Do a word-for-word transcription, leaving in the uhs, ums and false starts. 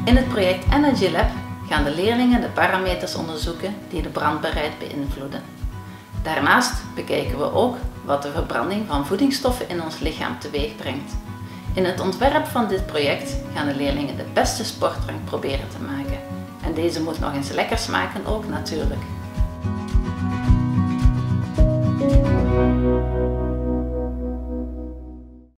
In het project Energy Lab gaan de leerlingen de parameters onderzoeken die de brandbaarheid beïnvloeden. Daarnaast bekijken we ook wat de verbranding van voedingsstoffen in ons lichaam teweeg brengt. In het ontwerp van dit project gaan de leerlingen de beste sportdrank proberen te maken. En deze moet nog eens lekker smaken ook natuurlijk.